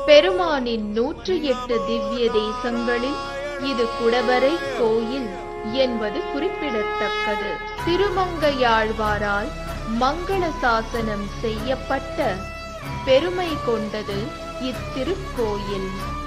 பெருமானின் 108 திவ்ய தேசங்களில் இது குடவரை கோயில் என்பது குறிப்பிடத்தக்கது. திருமங்கையாழ்வாரால் மங்கள சாசனம் செய்யப்பட்ட பெருமை கொண்டது இத்திருக்கோயில்.